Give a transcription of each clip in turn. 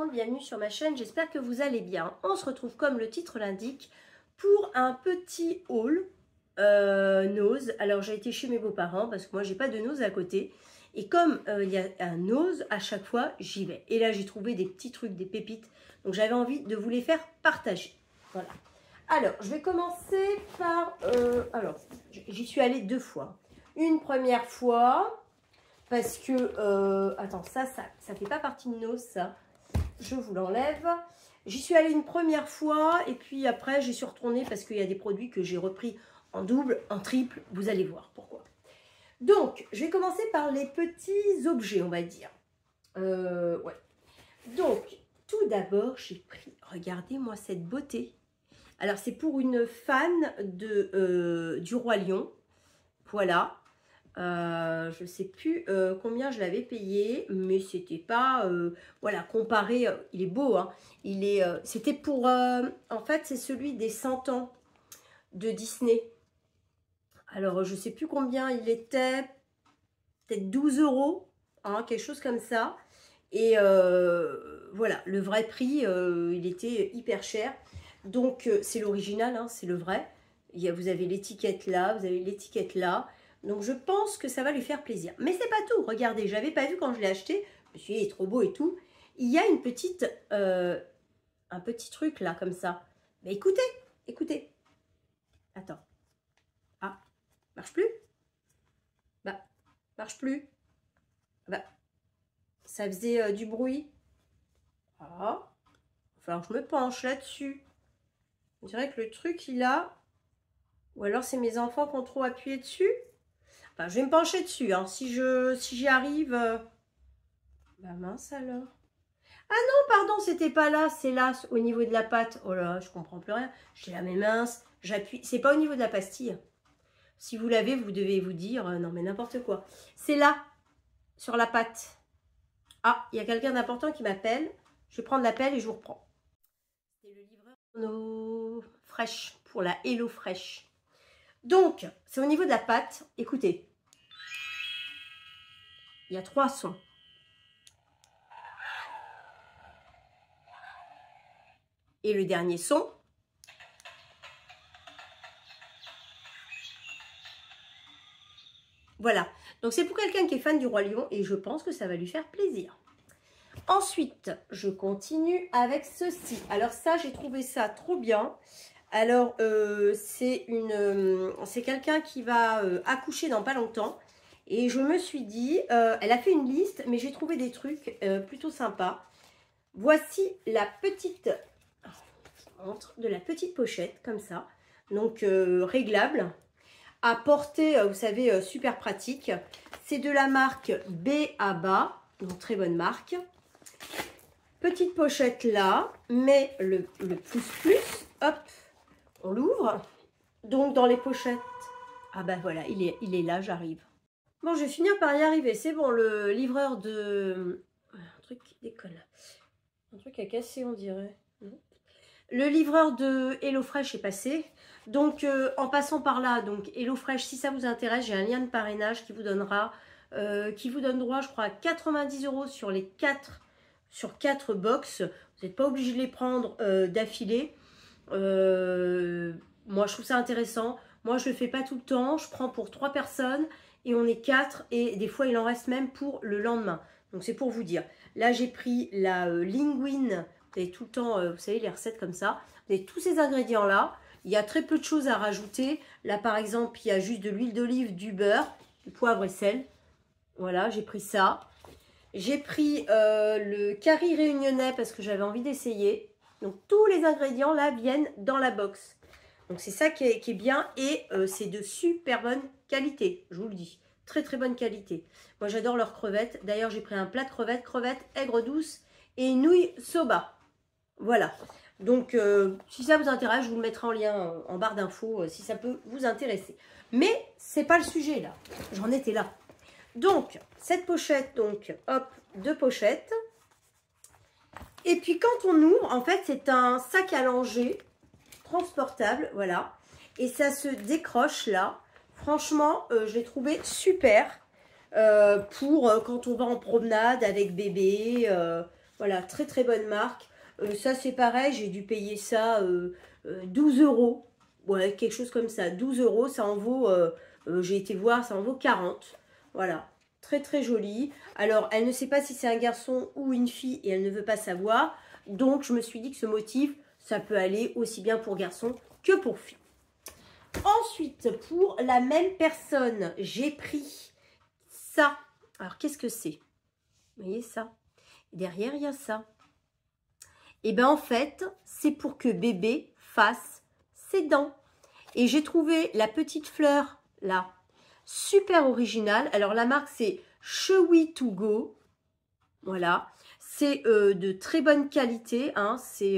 monde, bienvenue sur ma chaîne, j'espère que vous allez bien. On se retrouve comme le titre l'indique pour un petit haul Nose. Alors j'ai été chez mes beaux-parents parce que moi j'ai pas de Nose à côté. Et comme il y a un Nose, à chaque fois j'y vais. Et là j'ai trouvé des petits trucs, des pépites. Donc j'avais envie de vous les faire partager. Voilà. Alors je vais commencer par... alors j'y suis allée 2 fois. Une première fois... Parce que, attends, ça fait pas partie de Nose, ça. Je vous l'enlève. J'y suis allée une première fois et puis après, j'y suis retournée parce qu'il y a des produits que j'ai repris en double, en triple. Vous allez voir pourquoi. Donc, je vais commencer par les petits objets, on va dire. Ouais. Donc, tout d'abord, j'ai pris, regardez-moi cette beauté. Alors, c'est pour une fan du Roi Lion. Voilà. Je ne sais plus combien je l'avais payé, mais c'était pas, voilà, comparé, il est beau, hein, c'était pour, en fait, c'est celui des 100 ans de Disney. Alors, je ne sais plus combien il était, peut-être 12 €, hein, quelque chose comme ça. Et voilà, le vrai prix, il était hyper cher. Donc, c'est l'original, hein, c'est le vrai. Vous avez l'étiquette là, vous avez l'étiquette là. Donc, je pense que ça va lui faire plaisir. Mais c'est pas tout. Regardez, je n'avais pas vu quand je l'ai acheté. Je me suis dit, il est trop beau et tout. Il y a une petite, un petit truc là, comme ça. Mais écoutez, écoutez. Attends. Ah, marche plus? Bah, marche plus. Bah, ça faisait du bruit. Ah, enfin, je me penche là-dessus. On dirait que le truc, il a... Ou alors, c'est mes enfants qui ont trop appuyé dessus. Enfin, je vais me pencher dessus, hein. Si j'y arrive... Bah mince alors. Ah non, pardon, c'était pas là, c'est là, au niveau de la pâte. Oh là, je comprends plus rien. J'ai la main mince, j'appuie. C'est pas au niveau de la pastille. Si vous l'avez, vous devez vous dire, non mais n'importe quoi. C'est là, sur la pâte. Ah, il y a quelqu'un d'important qui m'appelle. Je vais prendre l'appel et je vous reprends. C'est le livreur Hello Fresh, pour la Hello Fresh. Donc, c'est au niveau de la pâte. Écoutez. Il y a 3 sons. Et le dernier son. Voilà. Donc, c'est pour quelqu'un qui est fan du Roi Lion et je pense que ça va lui faire plaisir. Ensuite, je continue avec ceci. Alors ça, j'ai trouvé ça trop bien. Alors, c'est quelqu'un qui va accoucher dans pas longtemps. Et je me suis dit, elle a fait une liste, mais j'ai trouvé des trucs plutôt sympas. Voici la petite, de la petite pochette, comme ça. Donc, réglable. À porter, vous savez, super pratique. C'est de la marque B.A.B.A. Donc, très bonne marque. Petite pochette là, mais le plus, hop, on l'ouvre. Donc dans les pochettes, ah ben voilà, il est là, j'arrive. Bon, je vais finir par y arriver, c'est bon, le livreur de... Un truc qui décolle. Un truc à casser, on dirait. Le livreur de HelloFresh est passé. Donc en passant par là, donc HelloFresh, si ça vous intéresse, j'ai un lien de parrainage qui vous donnera, qui vous donne droit, je crois, à 90 € sur 4 box. Vous n'êtes pas obligé de les prendre d'affilée. Moi, je trouve ça intéressant. Moi, je ne le fais pas tout le temps. Je prends pour 3 personnes et on est 4. Et des fois, il en reste même pour le lendemain. Donc, c'est pour vous dire. Là, j'ai pris la linguine. Vous avez tout le temps, vous savez, les recettes comme ça. Vous avez tous ces ingrédients-là. Il y a très peu de choses à rajouter. Là, par exemple, il y a juste de l'huile d'olive, du beurre, du poivre et sel. Voilà, j'ai pris ça. J'ai pris le curry réunionnais parce que j'avais envie d'essayer. Donc, tous les ingrédients, là, viennent dans la box. Donc, c'est ça qui est bien. Et c'est de super bonne qualité, je vous le dis. Très, très bonne qualité. Moi, j'adore leurs crevettes. D'ailleurs, j'ai pris un plat de crevettes aigre douce et nouilles soba. Voilà. Donc, si ça vous intéresse, je vous le mettrai en lien en barre d'infos si ça peut vous intéresser. Mais, c'est pas le sujet, là. J'en étais là. Donc, cette pochette, donc, hop, 2 pochettes. Et puis, quand on ouvre, en fait, c'est un sac à langer transportable, voilà. Et ça se décroche, là. Franchement, je l'ai trouvé super pour quand on va en promenade avec bébé. Voilà, très très bonne marque. Ça c'est pareil, j'ai dû payer ça 12 euros. Ouais, quelque chose comme ça. 12 euros, ça en vaut, j'ai été voir, ça en vaut 40. Voilà, très très jolie. Alors, elle ne sait pas si c'est un garçon ou une fille et elle ne veut pas savoir. Donc, je me suis dit que ce motif, ça peut aller aussi bien pour garçon que pour fille. Ensuite, pour la même personne, j'ai pris ça. Alors, qu'est-ce que c'est? Vous voyez ça? Derrière, il y a ça. Et bien, en fait, c'est pour que bébé fasse ses dents. Et j'ai trouvé la petite fleur, là, super originale. Alors, la marque, c'est Chewy To Go. Voilà. C'est de très bonne qualité. Hein. C'est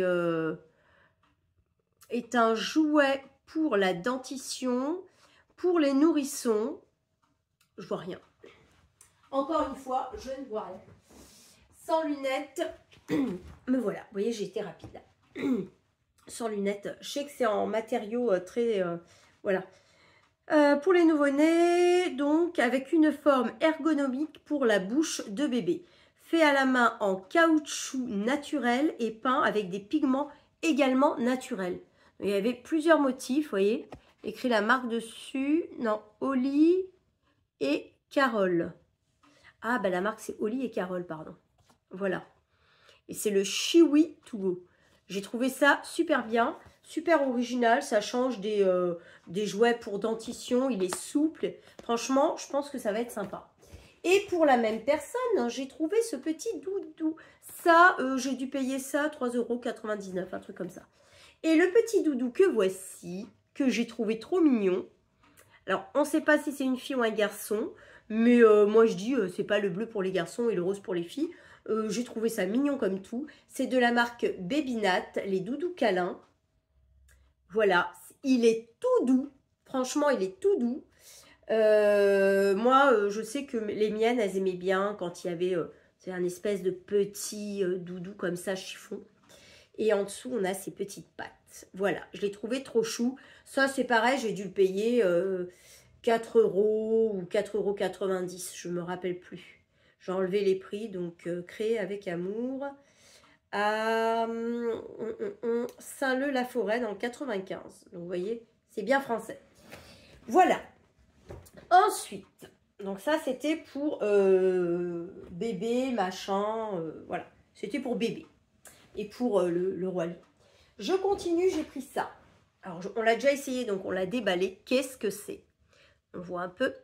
est un jouet pour la dentition, pour les nourrissons. Je vois rien. Encore une fois, je ne vois rien. Sans lunettes, me voilà. Vous voyez, j'ai été rapide là. Sans lunettes, je sais que c'est en matériaux très... voilà. Pour les nouveau-nés, donc avec une forme ergonomique pour la bouche de bébé. Fait à la main en caoutchouc naturel et peint avec des pigments également naturels. Il y avait plusieurs motifs, vous voyez. Écrit la marque dessus. Non, Oli et Carole. Ah, bah la marque c'est Oli et Carole, pardon. Voilà. Et c'est le Chewy To Go. J'ai trouvé ça super bien, super original. Ça change des jouets pour dentition. Il est souple. Franchement, je pense que ça va être sympa. Et pour la même personne, j'ai trouvé ce petit doudou. Ça, j'ai dû payer ça 3,99 €, un truc comme ça. Et le petit doudou que voici, que j'ai trouvé trop mignon. Alors, on ne sait pas si c'est une fille ou un garçon. Mais moi, je dis, c'est pas le bleu pour les garçons et le rose pour les filles. J'ai trouvé ça mignon comme tout. C'est de la marque Babynat, les doudous câlins. Voilà, il est tout doux. Franchement, il est tout doux. Moi, je sais que les miennes, elles aimaient bien quand il y avait c'est un espèce de petit doudou comme ça, chiffon. Et en dessous, on a ces petites pattes. Voilà, je l'ai trouvé trop chou. Ça, c'est pareil, j'ai dû le payer 4 € ou 4,90 €, je ne me rappelle plus. J'ai enlevé les prix, donc créé avec amour à Saint-Leu-la-Forêt dans le 95. Donc vous voyez, c'est bien français. Voilà. Ensuite, donc ça c'était pour bébé, machin, voilà. C'était pour bébé et pour le roi lion. Je continue, j'ai pris ça. Alors on l'a déjà essayé, donc on l'a déballé. Qu'est-ce que c'est? On voit un peu.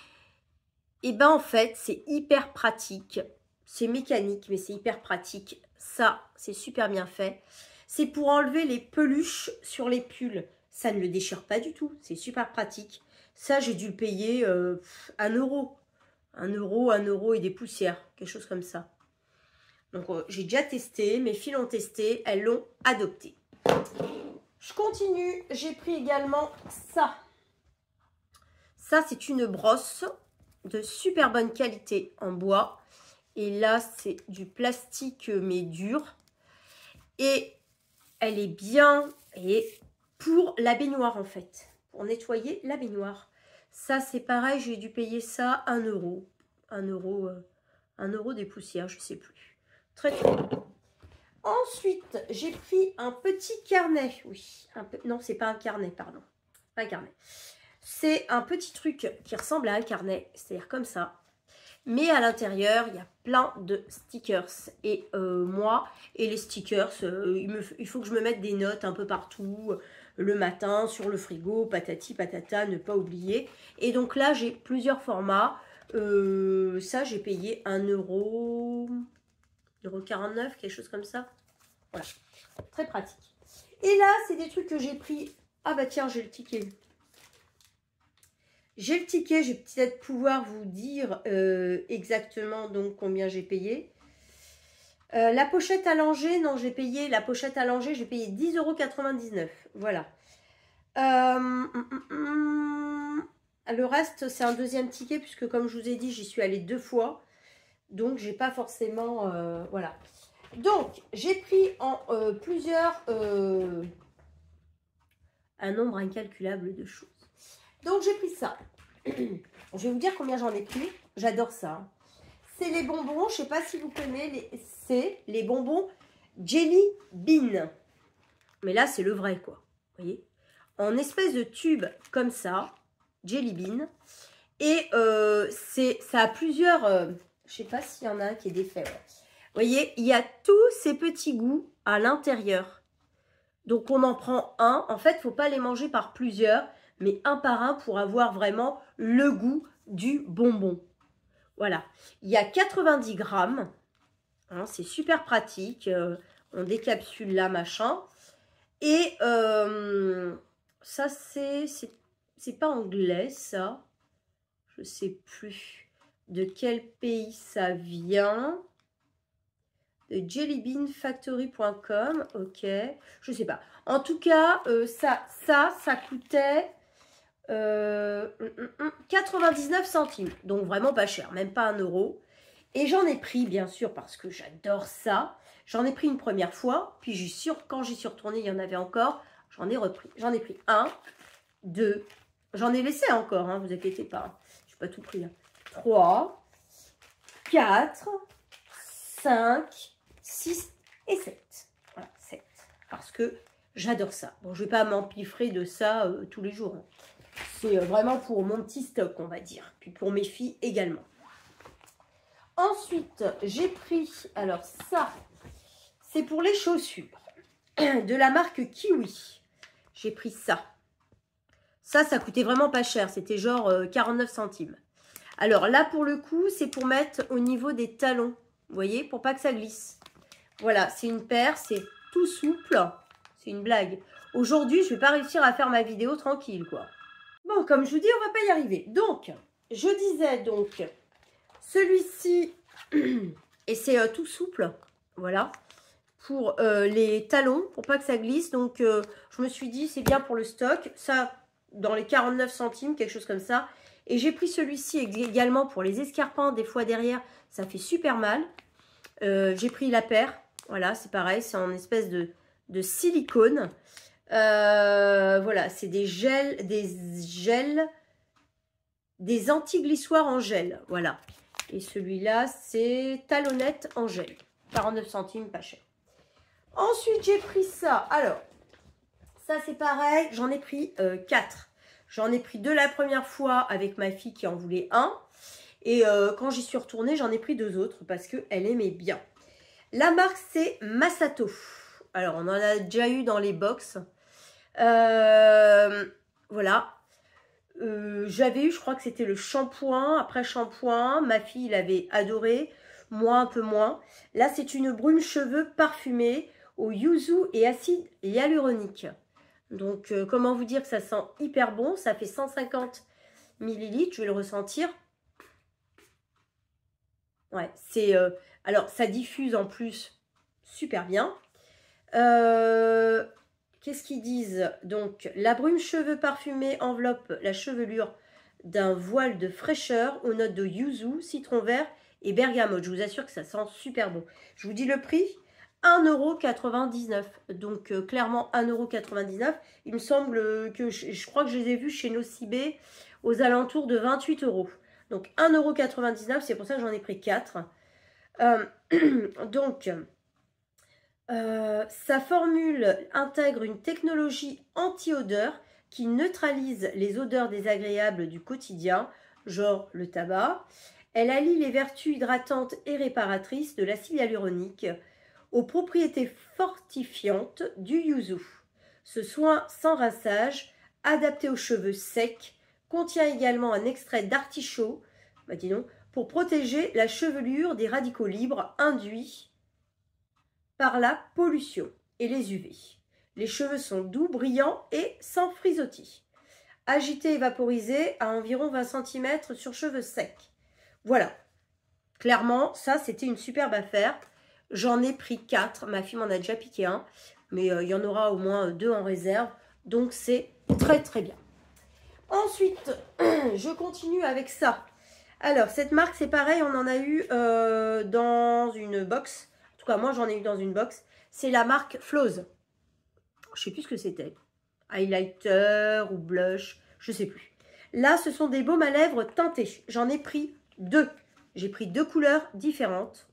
Et ben en fait, c'est hyper pratique. C'est mécanique, mais c'est hyper pratique. Ça, c'est super bien fait. C'est pour enlever les peluches sur les pulls. Ça ne le déchire pas du tout. C'est super pratique. Ça, j'ai dû le payer 1 €. 1 €, 1 € et des poussières. Quelque chose comme ça. Donc, j'ai déjà testé. Mes filles l'ont testé. Elles l'ont adopté. Je continue. J'ai pris également ça. Ça, c'est une brosse de super bonne qualité en bois. Et là, c'est du plastique mais dur. Et elle est bien et pour la baignoire en fait. Pour nettoyer la baignoire. Ça, c'est pareil, j'ai dû payer ça 1 €. 1 €, 1 € des poussières, je ne sais plus. Très très bien. Ensuite, j'ai pris un petit carnet. Oui, non, c'est pas un carnet, pardon. Pas un carnet. C'est un petit truc qui ressemble à un carnet, c'est-à-dire comme ça. Mais à l'intérieur, il y a plein de stickers. Et moi, et les stickers, il faut que je me mette des notes un peu partout. Le matin, sur le frigo, patati patata, ne pas oublier. Et donc là, j'ai plusieurs formats. Ça, j'ai payé 1 €, 1,49 €, quelque chose comme ça. Voilà, très pratique. Et là, c'est des trucs que j'ai pris. Ah bah tiens, j'ai le ticket. J'ai le ticket, je vais peut-être pouvoir vous dire exactement donc combien j'ai payé. La pochette allongée, non, j'ai payé la pochette allongée, j'ai payé 10,99 €. Voilà. Le reste, c'est un deuxième ticket puisque comme je vous ai dit, j'y suis allée 2 fois. Donc, j'ai pas forcément... voilà. Donc, j'ai pris en plusieurs... un nombre incalculable de choses. Donc, j'ai pris ça. Je vais vous dire combien j'en ai pris. J'adore ça. c'est les bonbons, je sais pas si vous connaissez, c'est les bonbons Jelly Bean. Mais là, c'est le vrai, quoi. Vous voyez? En espèce de tube comme ça, Jelly Bean. Et ça a plusieurs... je sais pas s'il y en a un qui est défait. Ouais. Vous voyez, il y a tous ces petits goûts à l'intérieur. Donc, on en prend un. En fait, il ne faut pas les manger par plusieurs, mais un par un pour avoir vraiment le goût du bonbon. Voilà. Il y a 90 grammes. Hein, c'est super pratique. On décapsule là, machin. Et ça, c'est pas anglais, ça. Je sais plus de quel pays ça vient. De jellybeanfactory.com. Ok. Je sais pas. En tout cas, ça coûtait 99 centimes. Donc vraiment pas cher. Même pas 1 euro. Et j'en ai pris, bien sûr, parce que j'adore ça. J'en ai pris une première fois. Puis quand j'y suis retournée, il y en avait encore. J'en ai repris. J'en ai pris 1, 2. J'en ai laissé encore, hein, vous inquiétez pas. Je n'ai pas tout pris. Hein. 3, 4, 5, 6 et 7. Voilà, 7. Parce que j'adore ça. Bon, je ne vais pas m'empiffrer de ça tous les jours. Hein. C'est vraiment pour mon petit stock, on va dire. Puis pour mes filles également. Ensuite, j'ai pris, alors ça, c'est pour les chaussures de la marque Kiwi. J'ai pris ça. Ça coûtait vraiment pas cher. C'était genre 49 centimes. Alors là, pour le coup, c'est pour mettre au niveau des talons. Vous voyez, pour pas que ça glisse. Voilà, c'est une paire, c'est tout souple. C'est une blague. Aujourd'hui, je vais pas réussir à faire ma vidéo tranquille, quoi. Bon, comme je vous dis, on va pas y arriver. Donc, je disais donc... Celui-ci, et c'est tout souple, voilà, pour les talons, pour pas que ça glisse. Donc, je me suis dit, c'est bien pour le stock. Ça, dans les 49 centimes, quelque chose comme ça. Et j'ai pris celui-ci également pour les escarpins. Des fois, derrière, ça fait super mal. J'ai pris la paire. Voilà, c'est pareil, c'est en espèce de silicone. Voilà, c'est des gels, des anti-glissoires en gel, voilà. Et celui-là, c'est talonnette en gel. 49 centimes, pas cher. Ensuite, j'ai pris ça. Alors, ça, c'est pareil. J'en ai pris 4. J'en ai pris 2 la première fois avec ma fille qui en voulait un. Et quand j'y suis retournée, j'en ai pris 2 autres parce qu'elle aimait bien. La marque, c'est Masato. Alors, on en a déjà eu dans les box. Voilà. J'avais eu, je crois que c'était le shampoing, après shampoing, ma fille l'avait adoré, moi un peu moins. Là, c'est une brume cheveux parfumée au yuzu et acide hyaluronique. Donc, comment vous dire que ça sent hyper bon, ça fait 150 ml, je vais le ressentir. Ouais, c'est... alors, ça diffuse en plus super bien. Qu'est-ce qu'ils disent? Donc, la brume cheveux parfumée enveloppe la chevelure d'un voile de fraîcheur aux notes de yuzu, citron vert et bergamote. Je vous assure que ça sent super bon. Je vous dis le prix, 1,99 €. Donc, clairement, 1,99 €. Il me semble que je crois que je les ai vus chez Nocibé aux alentours de 28 €. Donc, 1,99 €, c'est pour ça que j'en ai pris 4. Donc... sa formule intègre une technologie anti-odeur qui neutralise les odeurs désagréables du quotidien, genre le tabac. Elle allie les vertus hydratantes et réparatrices de l'acide hyaluronique aux propriétés fortifiantes du yuzu. Ce soin sans rinçage, adapté aux cheveux secs, contient également un extrait d'artichaut, pour protéger la chevelure des radicaux libres induits par la pollution et les UV. Les cheveux sont doux, brillants et sans frisottis. Agité et vaporisé à environ 20 cm sur cheveux secs. Voilà. Clairement, ça, c'était une superbe affaire. J'en ai pris 4. Ma fille m'en a déjà piqué un. Mais il y en aura au moins 2 en réserve. Donc, c'est très, très bien. Ensuite, je continue avec ça. Alors, cette marque, c'est pareil. On en a eu dans une box. En tout cas, moi, j'en ai eu dans une box. C'est la marque Flows. Je sais plus ce que c'était. Highlighter ou blush, je sais plus. Là, ce sont des baumes à lèvres teintés. J'en ai pris 2. J'ai pris 2 couleurs différentes.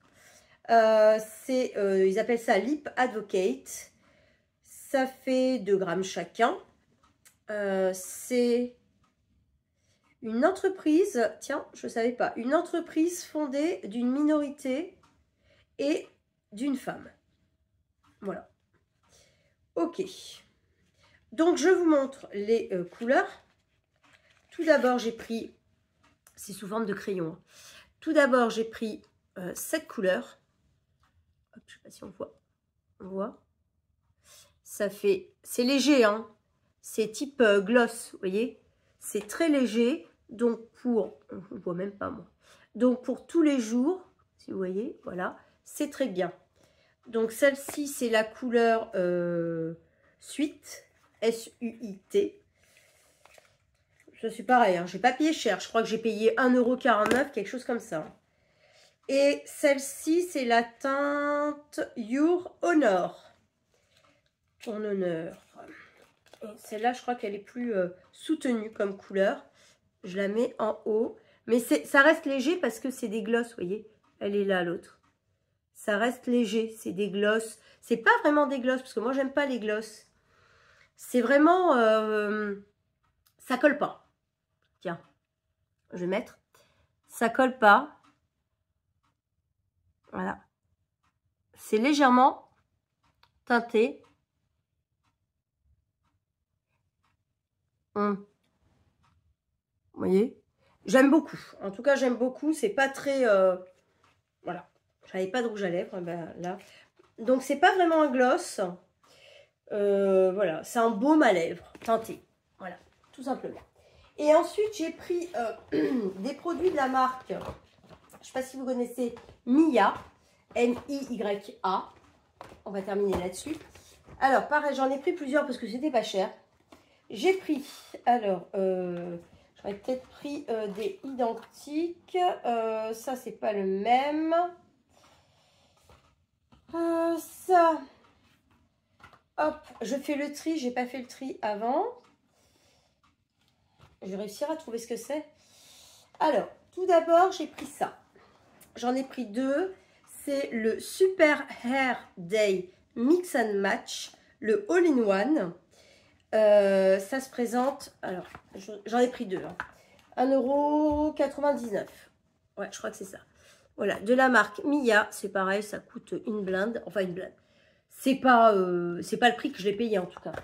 Ils appellent ça Lip Advocate. Ça fait 2 grammes chacun. C'est une entreprise, tiens, je ne savais pas, une entreprise fondée d'une minorité et d'une femme. Voilà. Ok. Donc, je vous montre les couleurs. Tout d'abord, j'ai pris, c'est sous forme de crayon. Tout d'abord, j'ai pris 7 couleurs. Hop, je ne sais pas si on voit. On voit. Ça fait, c'est léger, hein. C'est type gloss, vous voyez. C'est très léger. Donc, pour, on ne voit même pas moi. Donc, pour tous les jours, si vous voyez, voilà, c'est très bien. Donc, celle-ci, c'est la couleur Suite, S-U-I-T. Ça, c'est pareil, hein. J'ai pas payé cher. Je crois que j'ai payé 1,49 €, quelque chose comme ça. Et celle-ci, c'est la teinte Your Honor. Ton honneur. Celle-là, je crois qu'elle est plus soutenue comme couleur. Je la mets en haut. Mais ça reste léger parce que c'est des glosses, vous voyez. Elle est là, l'autre. Ça reste léger, c'est des glosses. C'est pas vraiment des glosses, parce que moi, j'aime pas les glosses. C'est vraiment... ça colle pas. Tiens, je vais mettre. Ça colle pas. Voilà. C'est légèrement teinté. Vous voyez, j'aime beaucoup. En tout cas, j'aime beaucoup. C'est pas très... voilà. J'avais pas de rouge à lèvres. Ben, là. Donc, c'est pas vraiment un gloss. Voilà. C'est un baume à lèvres teinté. Voilà. Tout simplement. Et ensuite, j'ai pris des produits de la marque. Je ne sais pas si vous connaissez Miya. M-I-Y-A. On va terminer là-dessus. Alors, pareil, j'en ai pris plusieurs parce que c'était pas cher. J'ai pris, alors, j'aurais peut-être pris des identiques. Ça, c'est pas le même. Ça, hop, je fais le tri. J'ai pas fait le tri avant. Je vais réussir à trouver ce que c'est. Alors, tout d'abord, j'ai pris ça. J'en ai pris 2. C'est le Super Hair Day Mix and Match, le All-in-One. Ça se présente, alors j'en ai pris 2, hein. 1,99 €. Ouais, je crois que c'est ça. Voilà, de la marque Miya, c'est pareil, ça coûte une blinde, enfin une blinde. C'est pas le prix que je l'ai payé en tout cas.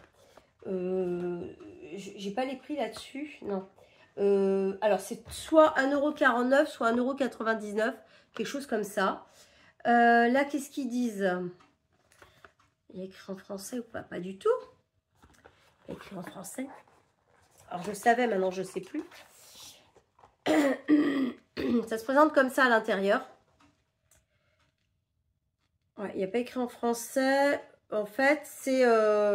J'ai pas les prix là-dessus, non. Alors c'est soit 1,49 €, soit 1,99 €, quelque chose comme ça. Là, qu'est-ce qu'ils disent? Il y a écrit en français ou pas? Pas du tout. Écrit en français. Alors, je savais, maintenant, je ne sais plus. Ça se présente comme ça à l'intérieur. Ouais, il n'y a pas écrit en français. En fait, c'est...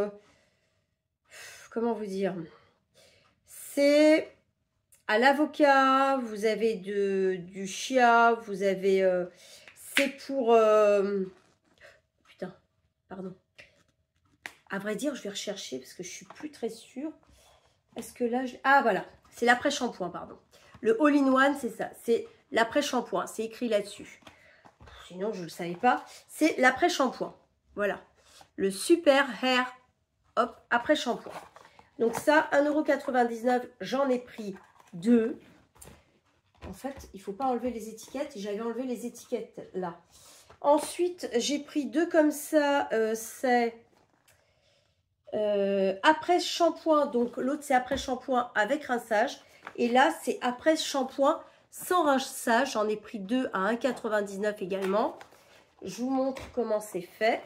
comment vous dire? C'est à l'avocat, vous avez du chia, vous avez... c'est pour... putain, pardon. À vrai dire, je vais rechercher parce que je suis plus très sûre. Est-ce que là... Ah, voilà. C'est l'après-shampoing, pardon. Le all-in-one, c'est ça. C'est l'après-shampoing. C'est écrit là-dessus. Sinon, je ne le savais pas. C'est l'après-shampoing. Voilà. Le Super Hair Hop après-shampoing. Donc ça, 1,99 €. J'en ai pris 2. En fait, il ne faut pas enlever les étiquettes. J'avais enlevé les étiquettes là. Ensuite, j'ai pris 2 comme ça. C'est... après shampoing, donc l'autre c'est après shampoing avec rinçage et là c'est après shampoing sans rinçage. J'en ai pris 2 à 1,99 € également. Je vous montre comment c'est fait.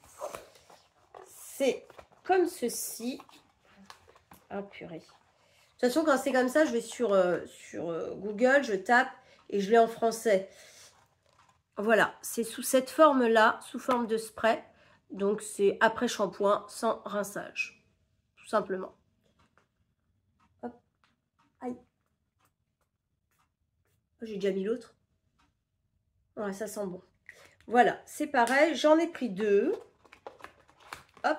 C'est comme ceci. Ah purée. De toute façon, quand c'est comme ça, je vais sur Google, je tape et je l'ai en français. Voilà, c'est sous cette forme là, sous forme de spray. Donc, c'est après shampoing sans rinçage. Tout simplement. Hop. Aïe. J'ai déjà mis l'autre. Ouais, ça sent bon. Voilà, c'est pareil. J'en ai pris 2. Hop.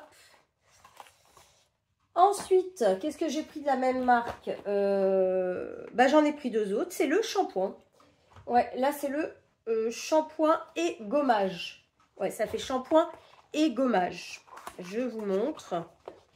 Ensuite, qu'est-ce que j'ai pris de la même marque? J'en ai pris 2 autres. C'est le shampoing. Ouais, là c'est le shampoing et gommage. Ouais, ça fait shampoing et gommage. Je vous montre.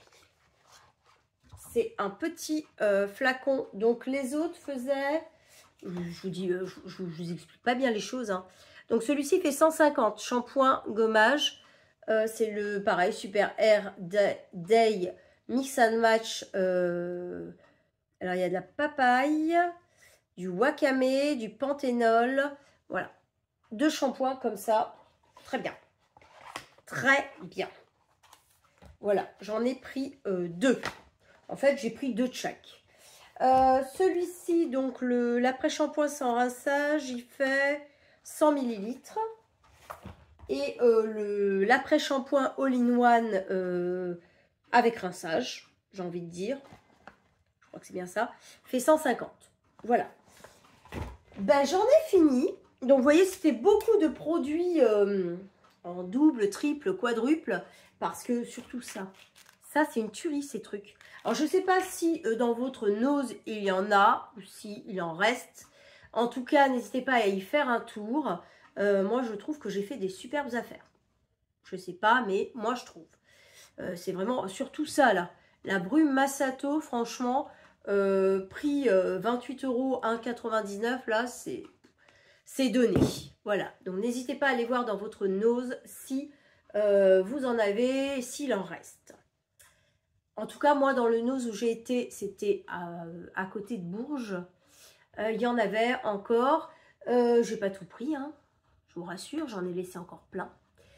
C'est un petit flacon. Donc les autres faisaient... Je vous dis, je vous explique pas bien les choses. Hein. Donc celui-ci fait 150. Shampoing, gommage. C'est le pareil, Super Air Day Mix and Match. Alors il y a de la papaye, du wakame, du panthénol. Voilà. 2 shampoings comme ça. Très bien. Très bien. Voilà, j'en ai pris 2. En fait, j'ai pris 2 de chaque. Celui-ci, donc l'après-shampoing sans rinçage, il fait 100 ml. Et l'après-shampoing all-in-one avec rinçage, j'ai envie de dire, je crois que c'est bien ça, fait 150. Voilà. Ben, j'en ai fini. Donc, vous voyez, c'était beaucoup de produits en double, triple, quadruple, parce que surtout ça, c'est une tuerie, ces trucs. Alors, je ne sais pas si dans votre nose, il y en a, ou s'il en reste. En tout cas, n'hésitez pas à y faire un tour. Moi, je trouve que j'ai fait des superbes affaires. Je ne sais pas, mais moi, je trouve. C'est vraiment, surtout ça, là. La Brume Massato, franchement, prix 28 €, 1,99 €, là, c'est donné. Voilà. Donc, n'hésitez pas à aller voir dans votre nose si vous en avez, s'il en reste. En tout cas, moi, dans le nose où j'ai été, c'était à côté de Bourges. Il y en avait encore. J'ai pas tout pris, hein. Je vous rassure, j'en ai laissé encore plein.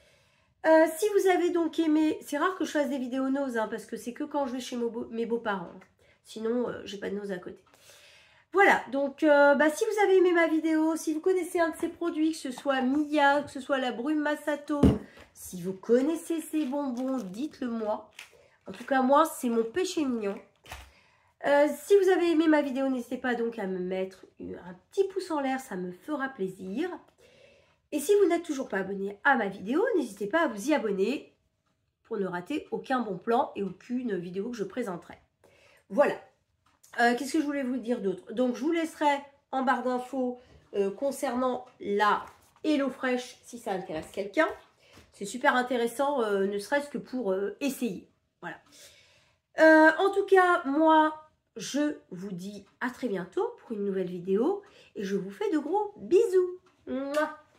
Si vous avez donc aimé, c'est rare que je fasse des vidéos nose, hein, parce que c'est que quand je vais chez mes beaux-parents. Sinon, j'ai pas de nose à côté. Voilà, donc si vous avez aimé ma vidéo, si vous connaissez un de ces produits, que ce soit Mia, que ce soit la Brume Massato, si vous connaissez ces bonbons, dites-le moi. En tout cas, moi, c'est mon péché mignon. Si vous avez aimé ma vidéo, n'hésitez pas donc à me mettre un petit pouce en l'air, ça me fera plaisir. Et si vous n'êtes toujours pas abonné à ma vidéo, n'hésitez pas à vous y abonner pour ne rater aucun bon plan et aucune vidéo que je présenterai. Voilà. Qu'est-ce que je voulais vous dire d'autre? Donc, je vous laisserai en barre d'infos concernant la HelloFresh si ça intéresse quelqu'un. C'est super intéressant, ne serait-ce que pour essayer. Voilà. En tout cas, moi, je vous dis à très bientôt pour une nouvelle vidéo et je vous fais de gros bisous. Mouah.